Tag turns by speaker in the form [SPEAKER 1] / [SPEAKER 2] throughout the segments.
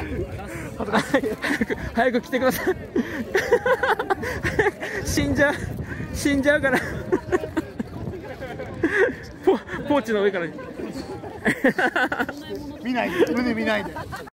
[SPEAKER 1] 早く来てください。死んじゃうから。ポーチの上から。
[SPEAKER 2] 見ないで、胸見ないで。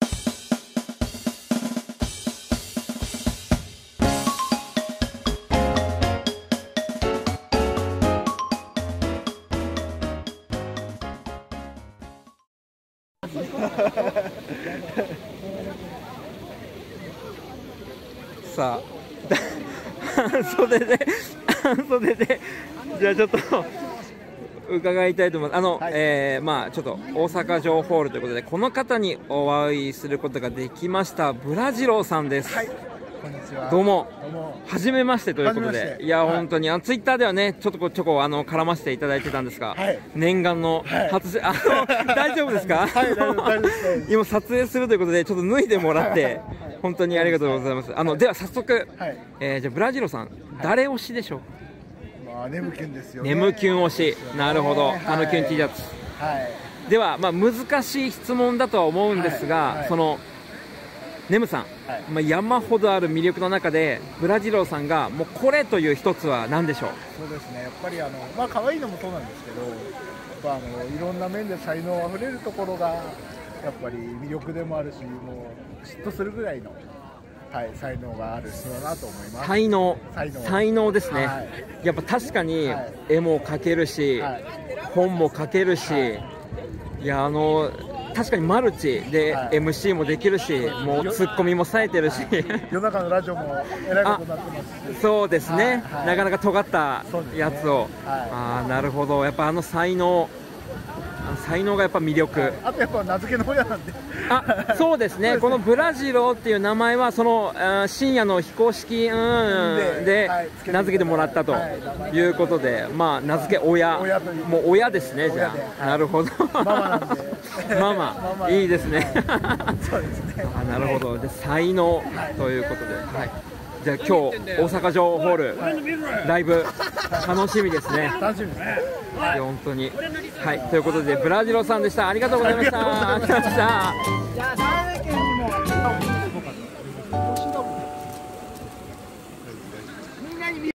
[SPEAKER 1] さあ、半袖で、じゃあちょっと伺いたいと思います。まあちょっと大阪城ホールということで、この方にお会いすることができました。ブラジローさんです。
[SPEAKER 2] はい、こんにちは。
[SPEAKER 1] どうも。初めましてということで、いや、本当にツイッターではね、ちょこ絡ませていただいてたんですが、念願の初、大丈夫ですか？
[SPEAKER 2] はい、大丈夫です。
[SPEAKER 1] 今撮影するということで、ちょっと脱いでもらって、本当にありがとうございます。では早速、じゃあブラジロさん、誰推しでしょう？
[SPEAKER 2] ネムキュンですよ。
[SPEAKER 1] ネムキュン推し、なるほど、キュン T シャツ。では、難しい質問だとは思うんですが、そのネムさん、山ほどある魅力の中で、ブラジロさんがもうこれという一つは何でしょう？
[SPEAKER 2] そうですね、やっぱり可愛いのもそうなんですけど、やっぱいろんな面で才能あふれるところがやっぱり魅力でもあるし、もう嫉妬するぐらいの。才能がある人だなと思います。
[SPEAKER 1] 才能ですね。やっぱ確かに絵も描けるし、本も書けるし、いや確かにマルチで MC もできるし、もうツッコミも冴えてるし、
[SPEAKER 2] 夜中のラジオもえらいことになってますし。
[SPEAKER 1] そうですね。なかなか尖ったやつを、なるほど。やっぱ才能がやっぱ魅力。
[SPEAKER 2] あとやっぱ名付けの親なんで。
[SPEAKER 1] そうですね。このブラジロっていう名前はその深夜の非公式で名付けてもらったということで、名付け親、もう親ですね。じゃあなるほど。
[SPEAKER 2] ママなんで。
[SPEAKER 1] ママいいですね。
[SPEAKER 2] そうですね。
[SPEAKER 1] なるほど。で才能ということで、じゃあ今日大阪城ホールライブ楽しみですね。
[SPEAKER 2] 楽しみですね。
[SPEAKER 1] 本当に。ということでブラジロさんでした。ありがとうございました。